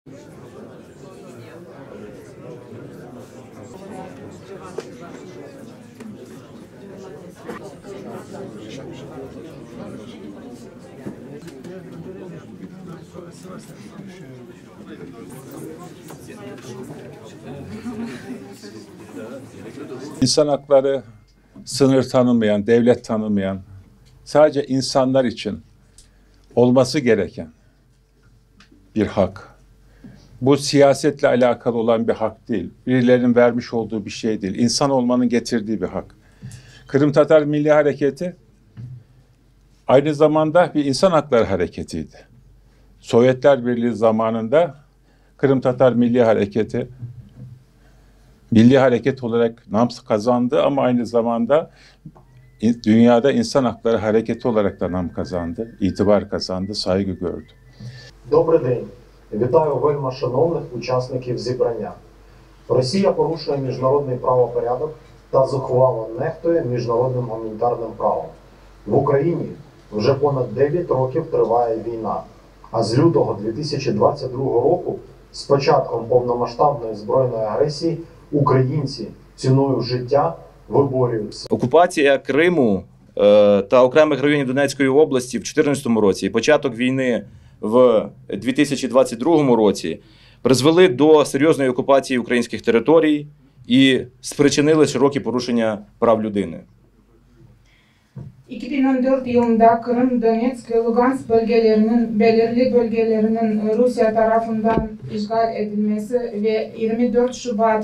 İnsan hakları sınır tanımayan, devlet tanımayan, sadece insanlar için olması gereken bir hak. Bu siyasetle alakalı olan bir hak değil. Birilerinin vermiş olduğu bir şey değil. İnsan olmanın getirdiği bir hak. Kırım Tatar Milli Hareketi aynı zamanda bir insan hakları hareketiydi. Sovyetler Birliği zamanında Kırım Tatar Milli Hareketi milli hareket olarak nam kazandı ama aynı zamanda dünyada insan hakları hareketi olarak da nam kazandı, itibar kazandı, saygı gördü. Добрий день. Вітаю вельми шановних учасників зібрання. Росія порушує міжнародний правопорядок та зухвало нехтує міжнародним гуманітарним правом. В Україні вже понад 9 років триває війна. А з лютого 2022 року, з початком повномасштабної збройної агресії, українці ціною життя виборюють. Окупація Криму та окремих районів Донецької області в 2014 році і початок війни в 2022 році призвели до серйозної окупації українських територій і спричинили широкі порушення прав людини. 2014 yılında Kırım, Donetsk ve Lugansk bölgelerinin belirli bölgelerinin Rusya tarafından işgal edilmesi ve 24 Şubat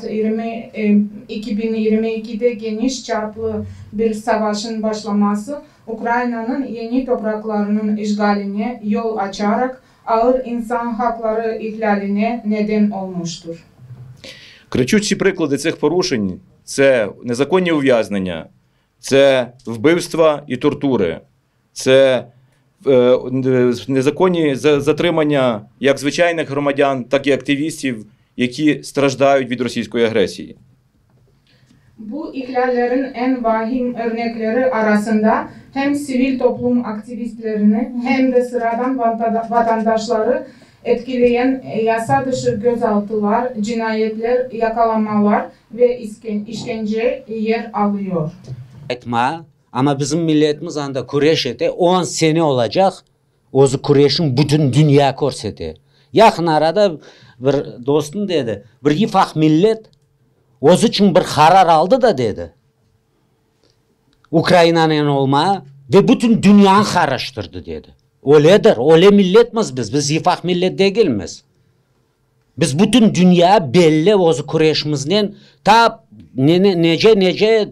2022'de geniş çaplı bir savaşın başlaması Ukrayna'nın yeni topraklarının işgaline yol açarak ağır insan hakları ihlaline neden olmuştur. Кричущі приклади цих порушень – це незаконні ув'язнення, це вбивства і тортури, це незаконні затримання як звичайних громадян, так і активістів, які страждають від російської агресії. Bu ihlallerin en vahim örnekleri arasında hem sivil toplum aktivistlerini hem de sıradan vatandaşları etkileyen yasa dışı gözaltılar, cinayetler, yakalamalar ve işkence yer alıyor. Ama bizim milletimiz anda kureş ete 10 sene olacak. Ozu kureşin bütün dünya korseti. Yakın arada bir dostum dedi. Bir yifak millet ozu için bir karar aldı da dedi. Ukrayna'nın olma ve bütün dünyanı karıştırdı dedi. Öyledir. Öyle milletmiz biz. Biz yifak millet değiliz. Biz bütün dünya belli ozu kureşimizden ta nece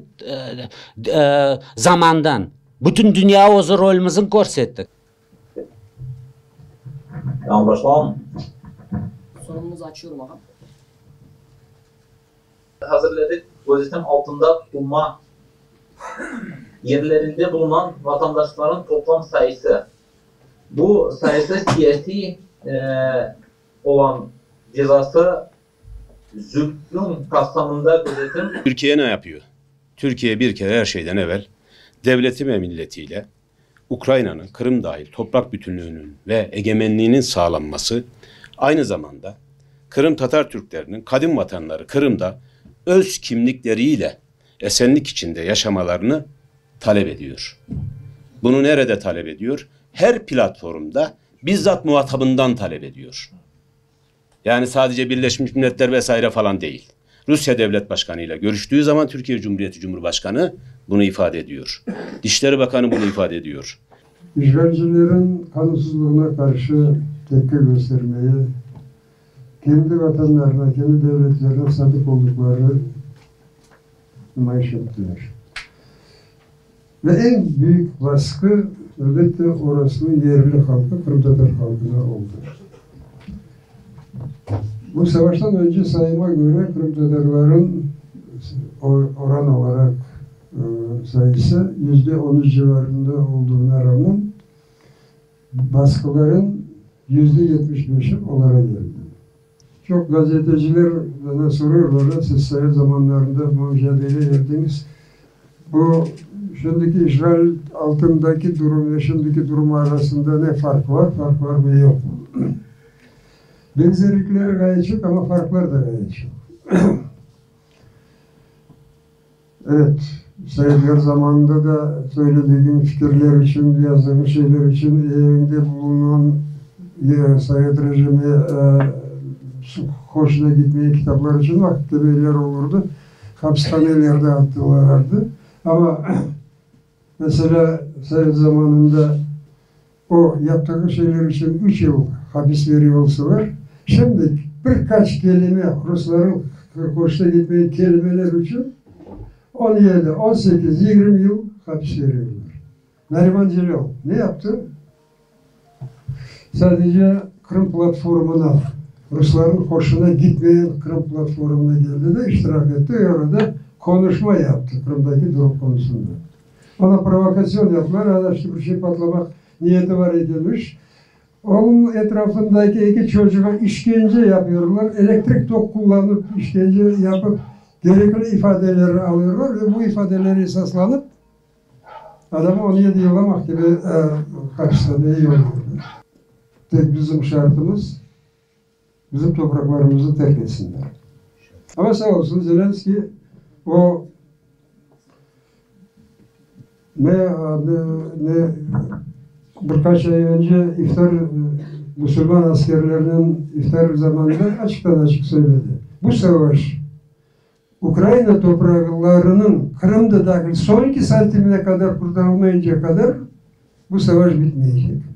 zamandan bütün dünya ozu rolümüzün korsettik. Tamam başlayalım. Sorumuzu açıyorum ağam. Hazırladık. Gözetim altında tutulma yerlerinde bulunan vatandaşların toplam sayısı. Bu sayısı siyasi olan cezası zulüm kapsamında gözetim. Türkiye ne yapıyor? Türkiye bir kere her şeyden evvel devleti ve milletiyle Ukrayna'nın Kırım dahil toprak bütünlüğünün ve egemenliğinin sağlanması, aynı zamanda Kırım Tatar Türklerinin kadim vatanları Kırım'da öz kimlikleriyle esenlik içinde yaşamalarını talep ediyor. Bunu nerede talep ediyor? Her platformda bizzat muhatabından talep ediyor. Yani sadece Birleşmiş Milletler vesaire falan değil. Rusya Devlet Başkanı ile görüştüğü zaman Türkiye Cumhuriyeti Cumhurbaşkanı bunu ifade ediyor. Dışişleri Bakanı bunu ifade ediyor. İşgalcilerin kanunsuzluğuna karşı tepki göstermeyi, kendi vatanlarına, kendi devletlerine sadık oldukları nümayiş ettiler. Ve en büyük baskı elbette orası yerli halkı, Kırım Tatar halkına oldu. Bu savaştan önce sayıma göre Kırım Tatarların oran olarak sayısı %10 civarında olduğuna rağmen baskıların %75'i onlara geldi. Çok gazeteciler bana soruyorlar, siz sayı zamanlarında mücadele verdiniz. Bu şimdiki işgal altındaki durum ve şimdiki durum arasında ne fark var? Fark var mı yok mu? Benzerlikleri gayet çok ama farklar da gayet çok. Evet, Sayın zamanında da söylediğim fikirler için, yazdığım şeyler için evinde bulunan Sayın rejimi hoşuna gitmeyen kitaplar için mahkemeler olurdu. Hapishanelerde attılardı. Ama mesela Sayın zamanında o yaptığı şeyler için 3 yıl hapis veriyor olsalar, şimdi birkaç kelime Rusların hoşuna gitmeyen kelimeler için 17, 18, 20 yıl hapis veriyorlar. Nariman Celal ne yaptı? Sadece Kırım platformuna, Rusların hoşuna gitmeyen Kırım platformuna geldi de iştirak etti. Orada konuşma yaptı Kırım'daki durum konusunda. Ona provokasyon yaptılar. İşte bir şey patlamak niyeti var edilmiş. Onun etrafındaki iki çocuğa işkence yapıyorlar. Elektrik tok kullanıp işkence yapıp gerekli ifadeleri alıyorlar ve bu ifadeleri esaslanıp adamı 17 yıla mahkeme hapishaneye yolluyorlar. Tek bizim şartımız bizim topraklarımızı terk etsinler. Ama sağ olsun Zelenski o ne birkaç ay önce Müslüman askerlerinin iftar zamanında açıktan açık söyledi. Bu savaş Ukrayna topraklarının Kırım'da dahil son 2 santimine kadar kurtarılmayınca kadar bu savaş bitmeyecek.